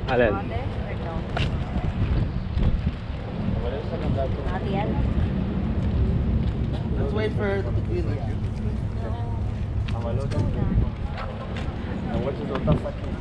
Alin? Not yet. Let's wait for it to clean. Slow down. And what is the